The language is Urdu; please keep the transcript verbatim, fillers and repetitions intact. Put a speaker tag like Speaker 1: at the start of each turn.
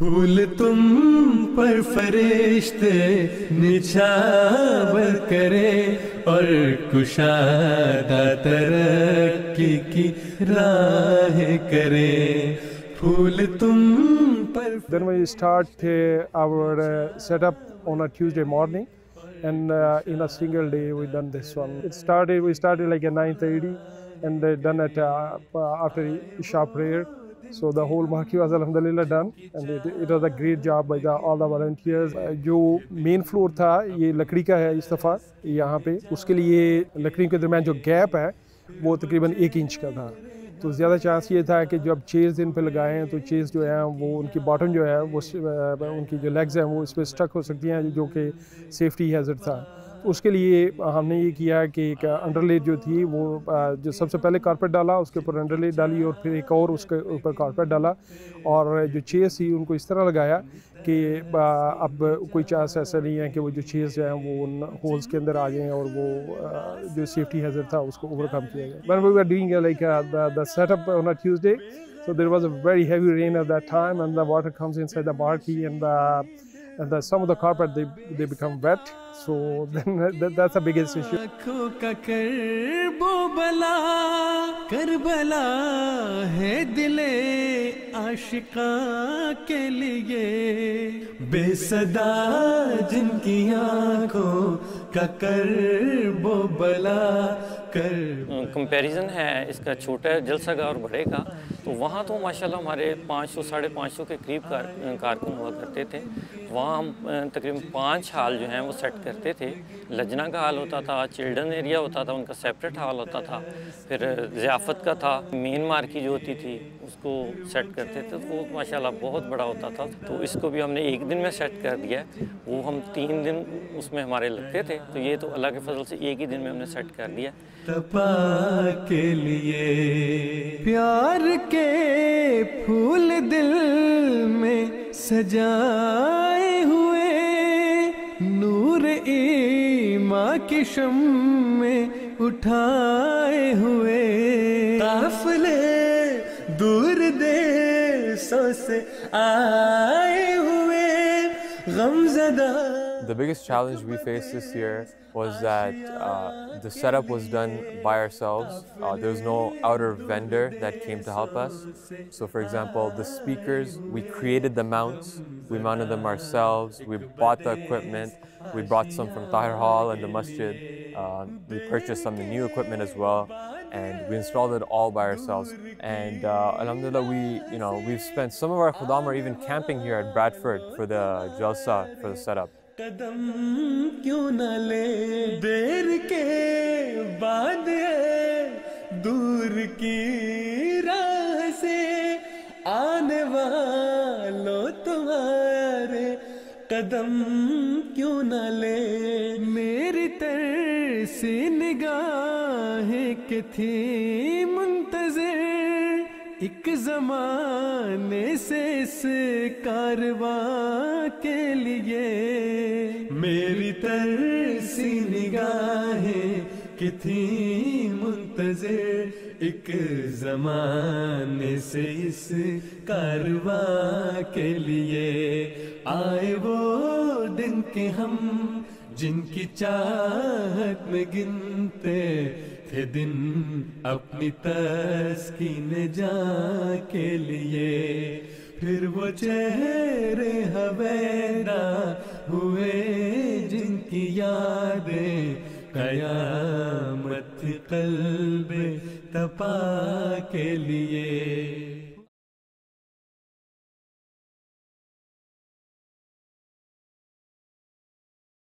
Speaker 1: پھول تم پر فرشتے نچھاور کرے اور کشادہ ترقی کی راہ کرے. پھول تم پر.
Speaker 2: Then we start uh, our uh, setup on a Tuesday morning, and uh, in a single day we done this one. It started. We started like at nine thirty, and uh, done it uh, after Isha prayer. So the whole market was alhamdulillah done, and it, it was a great job by the, all the volunteers. جو main floor تھا یہ لکڑی کا ہے اس دفعہ یہاں پہ. اس کے لیے لکڑی کے درمیان جو گیپ ہے وہ تقریباً ایک انچ کا تھا. تو زیادہ چانس یہ تھا کہ جب چیئرز ان پہ لگائے ہیں تو چیئرز جو ہیں وہ ان کی باٹم جو ہے وہ ان کی جو لیگز ہیں وہ اس پہ اسٹک ہو سکتی ہیں, جو کہ سیفٹی ہیزرڈ تھا. اس کے لیے ہم نے یہ کیا کہ ایک انڈر لیٹ جو تھی وہ جو سب سے پہلے کارپیٹ ڈالا, اس کے اوپر انڈر لیٹ ڈالی, اور پھر ایک اور اس کے اوپر کارپیٹ ڈالا, اور جو چیئرز تھی ان کو اس طرح لگایا کہ اب کوئی چانس ایسا نہیں ہے کہ وہ جو چیئرز جو ہیں وہ ان ہولز کے اندر آ جائیں اور وہ جو سیفٹی ہیزرڈ تھا اس کو اوور کم کیا جائے. When we were doing like uh, the, the setup on a Tuesday, so there was a very heavy rain at that time, and the water comes inside the marquee, and the, and the, some of the carpet they, they become wet. So then that, that's the biggest issue.
Speaker 1: Karbala ہے دل عاشقاں کے لیے, بے صدا جن کی آنکھوں کا کرب و بلا.
Speaker 3: کمپیریزن ہے اس کا چھوٹا جلسہ گاہ اور بڑے کا, تو وہاں تو ماشاءاللہ ہمارے پانچ سو ساڑھے پانچ سو کے قریب کار کارکن ہوا کرتے تھے. وہاں ہم تقریباً پانچ ہال جو ہیں وہ سیٹ کرتے تھے. لجنا کا ہال ہوتا تھا, چلڈرن ایریا ہوتا تھا, ان کا سیپریٹ ہال ہوتا تھا, پھر ضیافت کا تھا, مین مارکی جو ہوتی تھی اس کو سیٹ کرتے تھے. تو وہ ماشاءاللہ بہت بڑا ہوتا تھا. تو اس کو بھی ہم نے ایک دن میں سیٹ کر دیا ہے. وہ ہم تین دن اس میں ہمارے لگتے تھے, تو یہ تو اللہ کے فضل سے ایک ہی دن میں ہم نے سیٹ کر دیا.
Speaker 1: تپا کے لیے پیار کے پھول دل میں سجائے ہوئے, نور ایمان کی شمع اٹھائے ہوئے, قافلے دور دیسوں سے آئے ہوئے غمزدہ.
Speaker 4: The biggest challenge we faced this year was that uh, the setup was done by ourselves. Uh, there was no outer vendor that came to help us. So for example, the speakers, we created the mounts, we mounted them ourselves, we bought the equipment, we brought some from Tahir Hall and the masjid, uh, we purchased some new equipment as well, and we installed it all by ourselves. And uh, alhamdulillah, we, you know, we've spent, some of our khuddam are even camping here at Bradford for the jalsa, for the setup.
Speaker 1: قدم کیوں نہ لے دیر کے بعد ہے دور کی راہ سے آنے والوں تمہارے قدم کیوں نہ لے. میری ترسی نگاہیں کہ تھی منتظر ایک زمانے سے اس کارواں کے لیے, میری ترسی نگاہیں کہ تھی منتظر ایک زمانے سے اس کارواں کے لیے. آئے وہ دن کہ ہم جن کی چاہت میں گنتے تھے دن اپنی تسکین جاں کے لیے, پھر وہ چہرے ہویدا ہوئے جن کی یادیں قیامت قلب تپا کے لیے.